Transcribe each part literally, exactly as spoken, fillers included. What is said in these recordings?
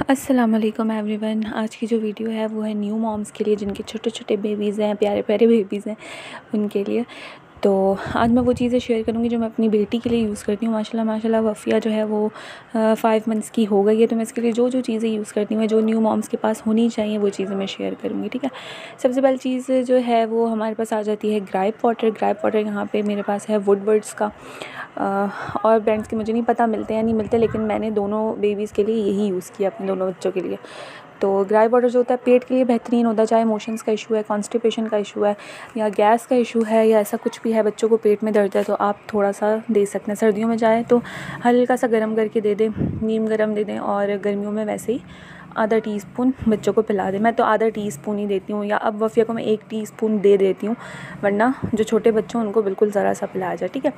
अस्सलाम वालेकुम एवरीवन। आज की जो वीडियो है वो है न्यू मॉम्स के लिए जिनके छोटे छोटे बेबीज़ हैं, प्यारे प्यारे बेबीज़ हैं उनके लिए। तो आज मैं वो चीज़ें शेयर करूँगी जो मैं अपनी बेटी के लिए यूज़ करती हूँ। माशाल्लाह माशाल्लाह वफ़िया जो है वो फ़ाइव मंथ्स की हो गई है, तो मैं इसके लिए जो जो चीज़ें यूज़ करती हूँ, जो न्यू मॉम्स के पास होनी चाहिए वो चीज़ें मैं शेयर करूँगी, ठीक है। सबसे पहली चीज़ जो है वो हमारे पास आ जाती है ग्राइप वाटर। ग्राइप वाटर यहाँ पे मेरे पास है वुडवर्ड्स का, और ब्रांड्स के मुझे नहीं पता मिलते या नहीं मिलते, लेकिन मैंने दोनों बेबीज़ के लिए यही यूज़ किया, अपने दोनों बच्चों के लिए। तो ग्राइप वाटर जो होता है पेट के लिए बेहतरीन होता है, चाहे मोशंस का इशू है, कॉन्स्टिपेशन का इशू है, या गैस का इशू है, या ऐसा कुछ भी है, बच्चों को पेट में दर्द है, तो आप थोड़ा सा दे सकते हैं। सर्दियों में जाए तो हल्का सा गर्म करके दे दें, नीम गर्म दे दें, और गर्मियों में वैसे ही आधा टीस्पून बच्चों को पिला दें। मैं तो आधा टीस्पून ही देती हूँ, या अब वफ़िया को मैं एक टीस्पून दे देती हूँ, वरना जो छोटे बच्चे हैं उनको बिल्कुल ज़रा सा पिलाया जाए, ठीक है।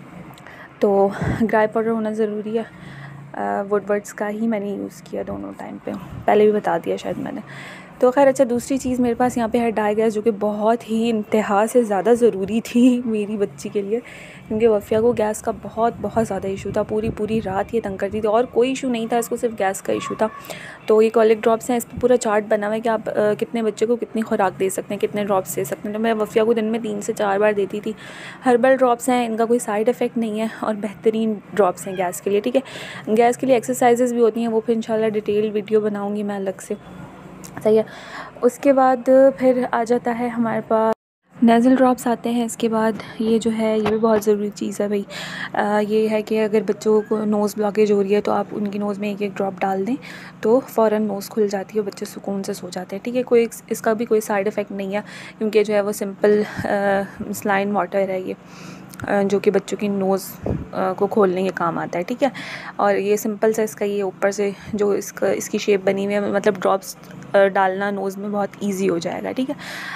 तो ग्राइप पाउडर होना ज़रूरी है। वुडवर्ड्स का ही मैंने यूज़ किया दोनों टाइम पे, पहले भी बता दिया शायद मैंने। तो खैर अच्छा, दूसरी चीज़ मेरे पास यहाँ पे है डाई गैस, जो कि बहुत ही इंतहा से ज़्यादा ज़रूरी थी मेरी बच्ची के लिए, क्योंकि वफ़िया को गैस का बहुत बहुत ज़्यादा इशू था। पूरी पूरी रात ये तंग करती थी, और कोई इशू नहीं था इसको, सिर्फ गैस का इशू था। तो ये कॉलिक ड्रॉप्स हैं, इस पर पूरा चार्ट बना हुआ है कि आप आ, कितने बच्चे को कितनी खुराक दे सकते हैं, कितने ड्रॉप्स दे सकते हैं। तो मैं वफ़िया को दिन में तीन से चार बार देती थी। हर्बल ड्रॉप्स हैं, इनका कोई साइड इफ़ेक्ट नहीं है, और बेहतरीन ड्रॉप्स हैं गैस के लिए, ठीक है। गैस के लिए एक्सरसाइजेज़ भी होती हैं, वो फिर इंशाल्लाह डिटेल वीडियो बनाऊँगी मैं अलग से, सही है। उसके बाद फिर आ जाता है हमारे पास नेज़ल ड्रॉप्स आते हैं। इसके बाद ये जो है ये भी बहुत ज़रूरी चीज़ है भाई। आ, ये है कि अगर बच्चों को नोज़ ब्लॉकेज हो रही है तो आप उनकी नोज़ में एक एक ड्रॉप डाल दें, तो फ़ौरन नोज़ खुल जाती है, बच्चे सुकून से सो जाते हैं, ठीक है। कोई इसका भी कोई साइड इफ़ेक्ट नहीं है, क्योंकि जो है वो सिंपल सलाइन वाटर है ये, जो कि बच्चों की नोज़ को खोलने के काम आता है, ठीक है। और ये सिंपल सा इसका ये ऊपर से जो इसका इसकी शेप बनी हुई है, मतलब ड्रॉप्स डालना नोज़ में बहुत ईजी हो जाएगा, ठीक है।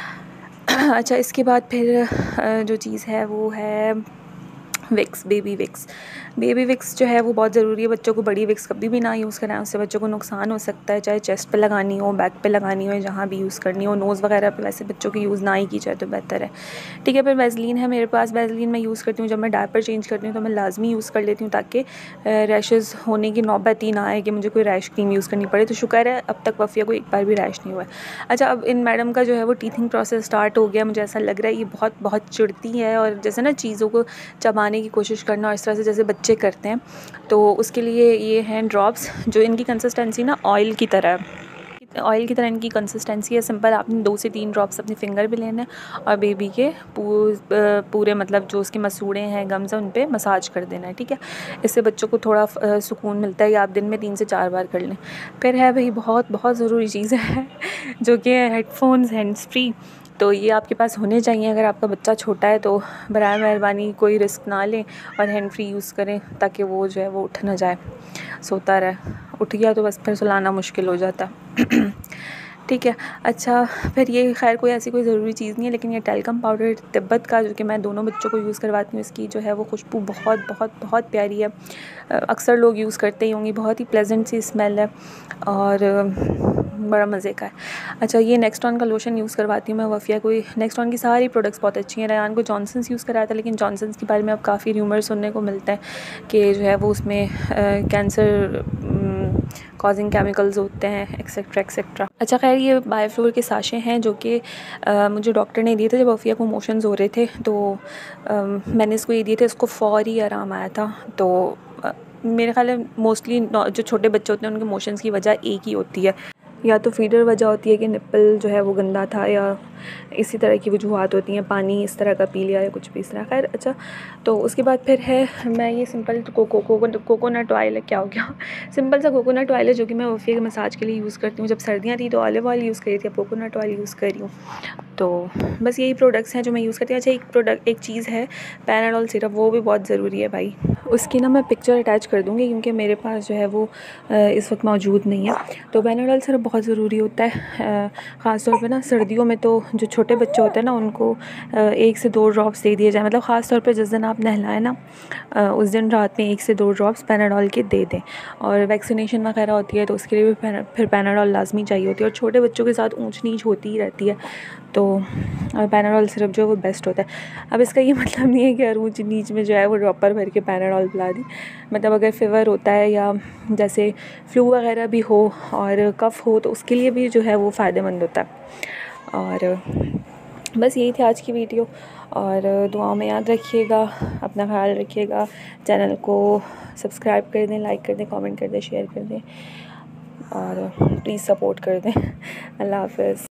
अच्छा, इसके बाद फिर जो चीज़ है वो है Vicks, baby Vicks. Baby Vicks जो है वो बहुत ज़रूरी है। बच्चों को बड़ी विक्स कभी भी ना यूज़ कराएं, उससे बच्चों को नुकसान हो सकता है, चाहे चेस्ट पे लगानी हो, बैक पे लगानी हो, जहाँ भी यूज़ करनी हो। नोज़ वगैरह पे वैसे बच्चों की यूज़ ना ही की जाए तो बेहतर है, ठीक है। फिर वैसलीन है मेरे पास, वैसलीन मैं यूज़ करती हूँ जब मैं डायपर चेंज करती हूँ, तो मैं लाजमी यूज़ कर लेती हूँ, ताकि रैशेज़ होने की नौबत ही ना आए कि मुझे कोई रैश क्रीम यूज़ करनी पड़े। तो शुक्र है अब तक वफ़िया को एक बार भी रैश नहीं हुआ है। अच्छा, अब इन मैडम का जो है वो टीथिंग प्रोसेस स्टार्ट हो गया। मुझे ऐसा लग रहा है ये बहुत बहुत चिढ़ती है, और जैसे ना चीज़ों को चबाने की कोशिश करना, और इस तरह से जैसे बच्चे करते हैं। तो उसके लिए ये हैं ड्रॉप्स, जो इनकी कंसिस्टेंसी ना ऑयल की तरह है, ऑयल की तरह इनकी कंसिस्टेंसी है। सिंपल आपने दो से तीन ड्रॉप्स अपने फिंगर पे लेने हैं, और बेबी के पूरे मतलब जो उसके मसूड़े हैं, गम्स हैं, उन पे मसाज कर देना है, ठीक है। इससे बच्चों को थोड़ा सुकून मिलता है, या आप दिन में तीन से चार बार कर लें। फिर है भाई बहुत बहुत ज़रूरी चीज़ है जो कि हेडफोन्स हैंड्स फ्री। तो ये आपके पास होने चाहिए। अगर आपका बच्चा छोटा है तो बराए मेहरबानी कोई रिस्क ना लें और हैंड फ्री यूज़ करें, ताकि वो जो है वो उठ ना जाए, सोता रहे। उठ गया तो बस फिर सुलाना मुश्किल हो जाता ठीक है। अच्छा, फिर ये खैर कोई ऐसी कोई ज़रूरी चीज़ नहीं है, लेकिन ये टेल्कम पाउडर तिब्बत का, जो कि मैं दोनों बच्चों को यूज़ करवाती हूँ, इसकी जो है वो खुशबू बहुत बहुत बहुत प्यारी है। अक्सर लोग यूज़ करते ही होंगे, बहुत ही प्लेजेंट सी स्मेल है, और बड़ा मज़े का है। अच्छा, ये नेक्स्टॉन का लोशन यूज़ करवाती हूँ मैं वफ़िया को। नेक्स्टॉन की सारी प्रोडक्ट्स बहुत अच्छी हैं। रयान को जॉनसन्स यूज़ कराया था, लेकिन जॉनसन्स के बारे में अब काफ़ी र्यूमर सुनने को मिलता है कि जो है वो उसमें कैंसर कॉजिंग केमिकल्स होते हैं, एक्सेट्रा एक्सेट्रा। अच्छा खैर, ये बायोफ्लोर के साशे हैं, जो कि मुझे डॉक्टर ने दिए थे जब वफ़िया को मोशंस हो रहे थे, तो आ, मैंने इसको ये दिए थे। इसको फौरी आराम आया था। तो आ, मेरे ख्याल है मोस्टली जो छोटे बच्चे होते हैं उनके मोशंस की वजह एक ही होती है, या तो फीडर वजह होती है कि निप्पल जो है वो गंदा था, या इसी तरह की वजूहत होती हैं, पानी इस तरह का पी लिया या कुछ भी इस तरह। खैर अच्छा, तो उसके बाद फिर है मैं ये simple coco coco coconut oil है, क्या हो गया सिंपल सा कोकोनट ऑयल है, जो कि मैं वफ़िया के मसाज के लिए यूज़ करती हूँ। जब सर्दियाँ थी तो ऑलिव ऑयल यूज़ करी थी, अब कोकोनट ऑयल यूज़ कर रही हूँ। तो बस यही प्रोडक्ट्स हैं जो मैं यूज़ करती हूँ। अच्छा, एक प्रोडक्ट एक चीज़ है पैनाडोल सिरप, वो भी बहुत ज़रूरी है भाई। उसकी ना मैं पिक्चर अटैच कर दूँगी, क्योंकि मेरे पास जो है वो इस वक्त मौजूद नहीं है। तो पैनाडोल सिरप बहुत ज़रूरी होता है। ख़ास तौर पे ना सर्दियों में तो जो छोटे बच्चे होते हैं ना उनको एक से दो ड्रॉप्स दे दिए जाए, मतलब ख़ास तौर पे जिस दिन आप नहलाएं ना उस दिन रात में एक से दो ड्रॉप्स पैनाडोल के दे दें। और वैक्सीनेशन वगैरह होती है तो उसके लिए भी फिर पैनाडोल लाजमी चाहिए होती है, और छोटे बच्चों के साथ ऊंच नीच होती ही रहती है, तो पैनाडोल सिरप जो है वो बेस्ट होता है। अब इसका ये मतलब नहीं है कि हर ऊंच नीच में जो है वो ड्रॉपर भर के पैनाडोल पिला दी, मतलब अगर फीवर होता है या जैसे फ्लू वगैरह भी हो और कफ़ हो तो उसके लिए भी जो है वो फ़ायदेमंद होता है। और बस यही थी आज की वीडियो, और दुआओं में याद रखिएगा, अपना ख्याल रखिएगा, चैनल को सब्सक्राइब कर दें, लाइक कर दें, कमेंट कर दें, शेयर कर दें और प्लीज़ सपोर्ट कर दें। अल्लाह हाफ़िज़।